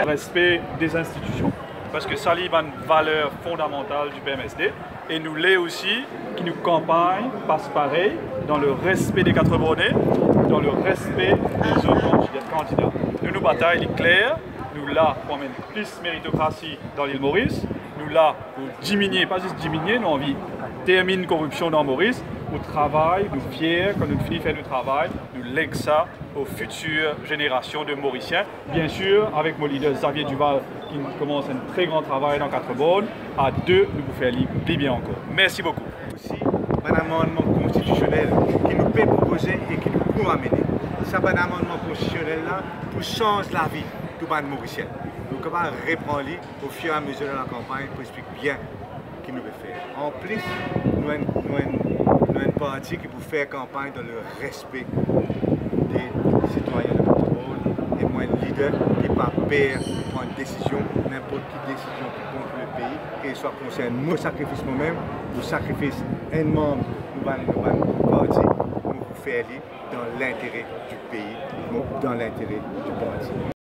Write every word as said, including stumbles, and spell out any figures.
respect des institutions. Parce que ça, c'est une valeur fondamentale du P M S D. Et nous l'est aussi, qui nous campagne, passe pareil, dans le respect des quatre bonnets, dans le respect des autres candidats. Nous, nous bataille claire, nous là pour amener plus de méritocratie dans l'île Maurice, nous là pour diminuer, pas juste diminuer, nous envie terminer la corruption dans Maurice, au travail, nous fiers, quand nous finissons de faire le travail, nous lèguons ça aux futures générations de Mauriciens. Bien sûr, avec mon leader Xavier Duval, qui commence un très grand travail dans Quatre-Bornes, à deux, nous pouvons faire bien encore. Merci beaucoup. Aussi, un amendement constitutionnel qui nous peut proposer et qui nous peut amener. C'est un amendement constitutionnel-là pour changer la vie de tout le Mauricien. Donc, on va reprendre au fur et à mesure de la campagne pour expliquer bien ce qu'il nous veut faire. En plus, nous avons un parti qui peut faire campagne dans le respect des citoyens de Quatre-Bornes et moi un leader qui n'est pas peur de prendre une décision, n'importe quelle décision qui compte pour le pays, qu'elle soit concerne nos sacrifices nous-mêmes, nos sacrifices un membre de notre parti, nous pouvons faire dans l'intérêt du pays, dans l'intérêt du parti.